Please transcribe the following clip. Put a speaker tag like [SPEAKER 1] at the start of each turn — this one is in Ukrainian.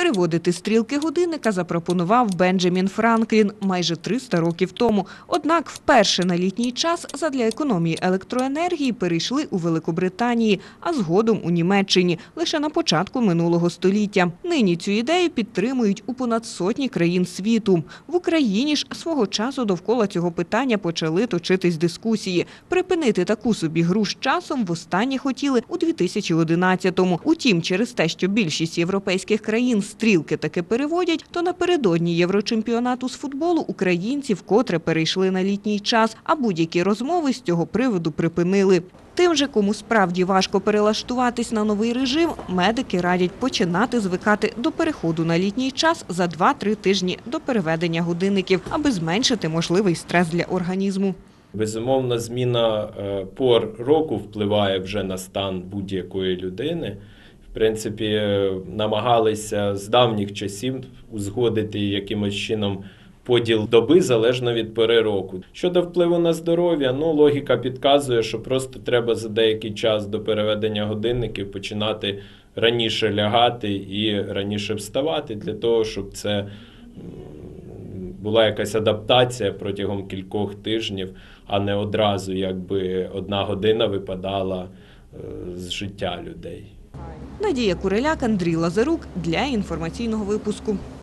[SPEAKER 1] Переводити стрілки годинника запропонував Бенджамін Франклін майже 300 років тому. Однак вперше на літній час задля економії електроенергії перейшли у Великобританії, а згодом у Німеччині лише на початку минулого століття. Нині цю ідею підтримують у понад сотні країн світу. В Україні ж свого часу довкола цього питання почали точитись дискусії. Припинити таку собі гру з часом востаннє хотіли у 2011-му. Утім, через те, що більшість європейських країн стрілки таки переводять, то напередодні Єврочемпіонату з футболу українці вкотре перейшли на літній час, а будь-які розмови з цього приводу припинили. Тим же, кому справді важко перелаштуватись на новий режим, медики радять починати звикати до переходу на літній час за 2-3 тижні до переведення годинників, аби зменшити можливий стрес для організму.
[SPEAKER 2] Безумовно, зміна пор року впливає вже на стан будь-якої людини. В принципі, намагалися з давніх часів узгодити якимось чином поділ доби залежно від пори року. Щодо впливу на здоров'я, логіка підказує, що просто треба за деякий час до переведення годинників починати раніше лягати і раніше вставати, для того, щоб це була якась адаптація протягом кількох тижнів, а не одразу якби 1 година випадала з життя людей.
[SPEAKER 1] Надія Куриляк, Андрій Лазарук для інформаційного випуску.